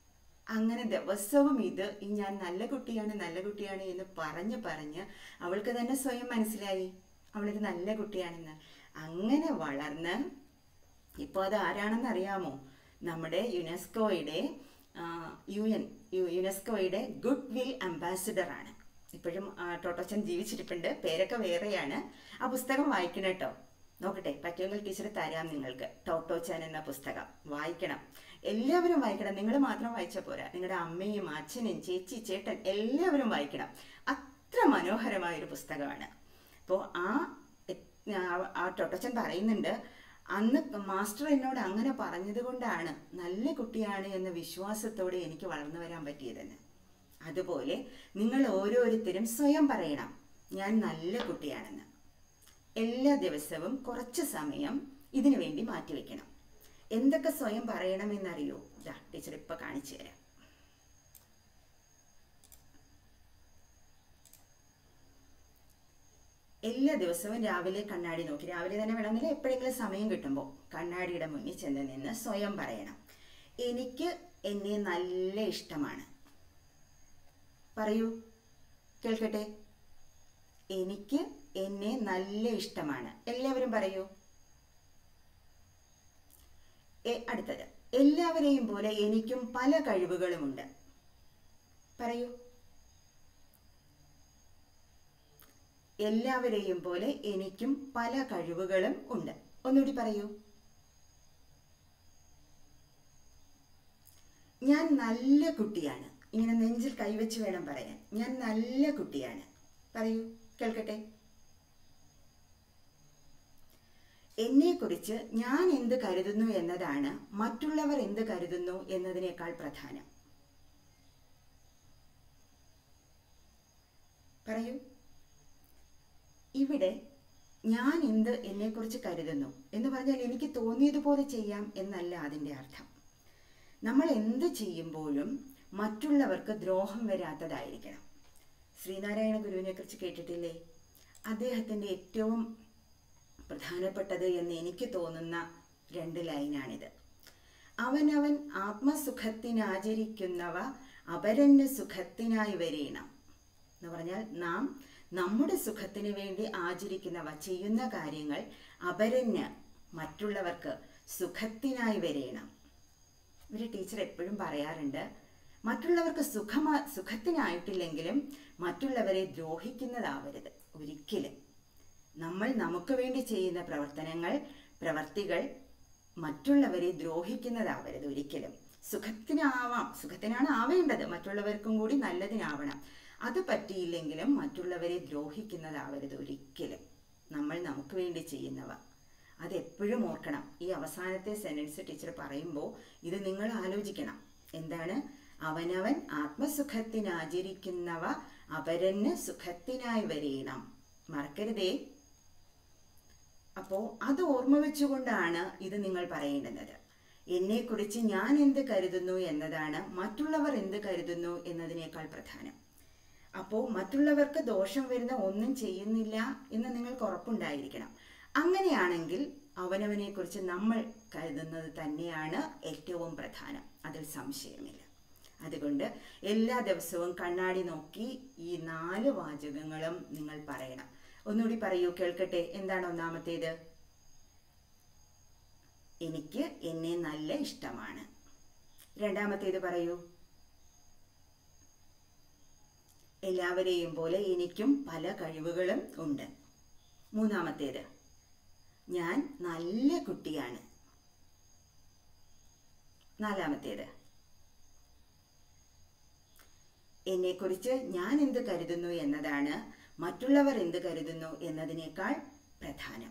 അങ്ങനെ ദിവസവും ഇത് ഈ ഞാൻ നല്ല കുട്ടിയാണ് നല്ല കുട്ടിയാണ് എന്ന് പറഞ്ഞ് പറഞ്ഞ് അവൾക്ക് തന്നെ സ്വയം മനസ്സിലായി അവളൊരു നല്ല കുട്ടിയാണെന്ന്. അങ്ങനെ വളർന്ന് ഇപ്പോൾ അത് ആരാണെന്ന് അറിയാമോ? നമ്മുടെ യുനെസ്കോയുടെ യു എൻ യുനെസ്കോയുടെ ഗുഡ് വിൽ അംബാസിഡർ ആണ്. ഇപ്പോഴും ടോട്ടോച്ചൻ ജീവിച്ചിരിപ്പുണ്ട്, പേരൊക്കെ വേറെയാണ്. ആ പുസ്തകം വായിക്കണം കേട്ടോ. നോക്കട്ടെ, പറ്റുമെങ്കിൽ ടീച്ചർ തരാം നിങ്ങൾക്ക്. ടോട്ടോച്ചൻ എന്ന പുസ്തകം വായിക്കണം, എല്ലാവരും വായിക്കണം. നിങ്ങൾ മാത്രം വായിച്ചാൽ പോരാ, നിങ്ങളുടെ അമ്മയും അച്ഛനും ചേച്ചി ചേട്ടൻ എല്ലാവരും വായിക്കണം. അത്ര മനോഹരമായൊരു പുസ്തകമാണ്. അപ്പോൾ ആ ആ ടോട്ടോച്ചൻ പറയുന്നുണ്ട്, അന്ന് മാസ്റ്റർ എന്നോട് അങ്ങനെ പറഞ്ഞത് കൊണ്ടാണ് നല്ല കുട്ടിയാണ് എന്ന വിശ്വാസത്തോടെ എനിക്ക് വളർന്നു വരാൻ പറ്റിയതെന്ന്. അതുപോലെ നിങ്ങൾ ഓരോരുത്തരും സ്വയം പറയണം, ഞാൻ നല്ല കുട്ടിയാണെന്ന്. എല്ലാ ദിവസവും കുറച്ച് സമയം ഇതിനു വേണ്ടി മാറ്റിവെക്കണം. എന്തൊക്കെ സ്വയം പറയണമെന്നറിയോ? ഇതാ ടീച്ചർ ഇപ്പൊ കാണിച്ചു തരാം. എല്ലാ ദിവസവും രാവിലെ കണ്ണാടി നോക്കി, രാവിലെ തന്നെ വേണമെങ്കിൽ എപ്പോഴെങ്കിലും സമയം കിട്ടുമ്പോൾ കണ്ണാടിയുടെ മുന്നിൽ ചെന്ന് നിന്ന് സ്വയം പറയണം, എനിക്ക് എന്നെ നല്ല ഇഷ്ടമാണ്. പറയൂ, കേൾക്കട്ടെ. എനിക്ക് എന്നെ നല്ല ഇഷ്ടമാണ്. എല്ലാവരും പറയൂ. അടുത്തത്, എല്ലാവരെയും പോലെ എനിക്കും പല കഴിവുകളുമുണ്ട്. പറയൂ. എല്ലാവരെയും പോലെ എനിക്കും പല കഴിവുകളും ഉണ്ട്. ഒന്നുകൂടി പറയൂ. ഞാൻ നല്ല കുട്ടിയാണ്. ഇങ്ങനെ നെഞ്ചിൽ കൈവച്ച് വേണം പറയാൻ. ഞാൻ നല്ല കുട്ടിയാണ്. പറയൂ, കേൾക്കട്ടെ. എന്നെക്കുറിച്ച് ഞാൻ എന്ത് കരുതുന്നു എന്നതാണ് മറ്റുള്ളവർ എന്ത് കരുതുന്നു എന്നതിനേക്കാൾ പ്രധാനം. പറയൂ. ഇവിടെ ഞാൻ എന്ത് എന്നെക്കുറിച്ച് കരുതുന്നു എന്ന് പറഞ്ഞാൽ എനിക്ക് തോന്നിയതുപോലെ ചെയ്യാം എന്നല്ല അതിൻ്റെ അർത്ഥം. നമ്മൾ എന്ത് ചെയ്യുമ്പോഴും മറ്റുള്ളവർക്ക് ദ്രോഹം വരാത്തതായിരിക്കണം. ശ്രീനാരായണ ഗുരുവിനെ കുറിച്ച് കേട്ടിട്ടില്ലേ? അദ്ദേഹത്തിൻ്റെ ഏറ്റവും പ്രധാനപ്പെട്ടത് എന്ന് എനിക്ക് തോന്നുന്ന രണ്ട് ലൈനാണിത്. അവനവൻ ആത്മസുഖത്തിനാചരിക്കുന്നവ അപരന് സുഖത്തിനായി വരേണം എന്ന് പറഞ്ഞാൽ, നാം നമ്മുടെ സുഖത്തിന് വേണ്ടി ആചരിക്കുന്നവ, ചെയ്യുന്ന കാര്യങ്ങൾ അപരന്, മറ്റുള്ളവർക്ക് സുഖത്തിനായി വരേണം. ഒരു ടീച്ചർ എപ്പോഴും പറയാറുണ്ട്, മറ്റുള്ളവർക്ക് സുഖമാ സുഖത്തിനായിട്ടില്ലെങ്കിലും മറ്റുള്ളവരെ ദ്രോഹിക്കുന്നതാവരുത് ഒരിക്കലും. നമ്മൾ നമുക്ക് വേണ്ടി ചെയ്യുന്ന പ്രവർത്തനങ്ങൾ, പ്രവർത്തികൾ മറ്റുള്ളവരെ ദ്രോഹിക്കുന്നതാവരുത് ഒരിക്കലും. സുഖത്തിനാവാം, സുഖത്തിനാണ് ആവേണ്ടത്, മറ്റുള്ളവർക്കും കൂടി നല്ലതിനാവണം. അത് പറ്റിയില്ലെങ്കിലും മറ്റുള്ളവരെ ദ്രോഹിക്കുന്നതാവരുത് ഒരിക്കലും. നമ്മൾ നമുക്ക് വേണ്ടി ചെയ്യുന്നവ അതെപ്പോഴും ഓർക്കണം. ഈ അവസാനത്തെ സെന്റൻസ് ടീച്ചർ പറയുമ്പോൾ ഇത് നിങ്ങൾ ആലോചിക്കണം. എന്താണ്? അവനവൻ ആത്മസുഖത്തിനാചരിക്കുന്നവ അപരന് സുഖത്തിനായി വരേണം. മറക്കരുതേ. അപ്പോൾ അത് ഓർമ്മ വെച്ചുകൊണ്ടാണ് ഇത് നിങ്ങൾ പറയേണ്ടുന്നത്. എന്നെക്കുറിച്ച് ഞാൻ എന്ത് കരുതുന്നു എന്നതാണ് മറ്റുള്ളവർ എന്ത് കരുതുന്നു എന്നതിനേക്കാൾ പ്രധാനം. അപ്പോൾ മറ്റുള്ളവർക്ക് ദോഷം വരുന്ന ഒന്നും ചെയ്യുന്നില്ല എന്ന് നിങ്ങൾക്ക് ഉറപ്പുണ്ടായിരിക്കണം. അങ്ങനെയാണെങ്കിൽ അവനവനെക്കുറിച്ച് നമ്മൾ കരുതുന്നത് തന്നെയാണ് ഏറ്റവും പ്രധാനം, അതിൽ സംശയമില്ല. അതുകൊണ്ട് എല്ലാ ദിവസവും കണ്ണാടി നോക്കി ഈ നാല് വാചകങ്ങളും നിങ്ങൾ പറയണം. ഒന്നുകൂടി പറയൂ, കേൾക്കട്ടെ. എന്താണ് ഒന്നാമത്തേത്? എനിക്ക് എന്നെ നല്ല ഇഷ്ടമാണ്. രണ്ടാമത്തേത് പറയൂ. എല്ലാവരെയും പോലെ എനിക്കും പല കഴിവുകളും ഉണ്ട്. മൂന്നാമത്തേത്, ഞാൻ നല്ല കുട്ടിയാണ്. നാലാമത്തേത്, എന്നെക്കുറിച്ച് ഞാൻ എന്ത് കരുതുന്നു എന്നതാണ് മറ്റുള്ളവർ എന്ത് കരുതുന്നു എന്നതിനേക്കാൾ പ്രധാനം.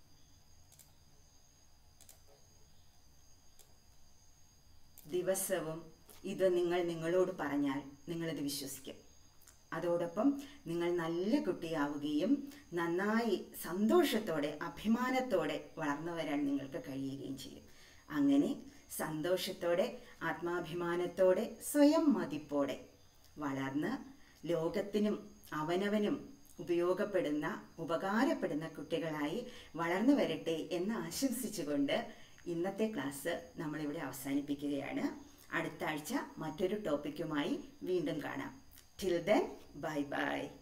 ദിവസവും ഇത് നിങ്ങൾ നിങ്ങളോട് പറഞ്ഞാൽ നിങ്ങളിത് വിശ്വസിക്കും. അതോടൊപ്പം നിങ്ങൾ നല്ല കുട്ടിയാവുകയും നന്നായി സന്തോഷത്തോടെ അഭിമാനത്തോടെ വളർന്നു വരാൻ നിങ്ങൾക്ക് കഴിയുകയും ചെയ്യും. അങ്ങനെ സന്തോഷത്തോടെ ആത്മാഭിമാനത്തോടെ സ്വയം മതിപ്പോടെ വളർന്ന് ലോകത്തിനും അവനവനും ഉപയോഗപ്പെടുന്ന ഉപകാരപ്പെടുന്ന കുട്ടികളായി വളർന്നു വരട്ടെ എന്ന് ആശംസിച്ചുകൊണ്ട് ഇന്നത്തെ ക്ലാസ് നമ്മളിവിടെ അവസാനിപ്പിക്കുകയാണ്. അടുത്ത ആഴ്ച മറ്റൊരു ടോപ്പിക്കുമായി വീണ്ടും കാണാം. Till then, bye by.